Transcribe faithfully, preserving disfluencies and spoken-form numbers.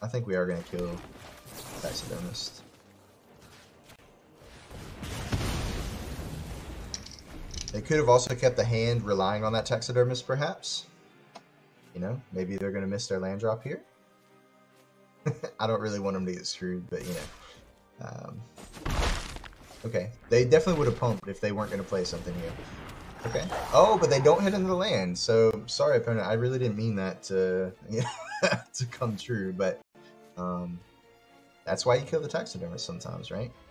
I think we are going to kill Taxidermist. They could have also kept the hand relying on that Taxidermist, perhaps. You know, maybe they're going to miss their land drop here. I don't really want them to get screwed, but, you know. Um, okay. They definitely would have pumped if they weren't going to play something here. Okay. Oh, but they don't hit into the land. So, sorry, opponent. I really didn't mean that to, you know, to come true, but um, that's why you kill the Taxidermist sometimes, right?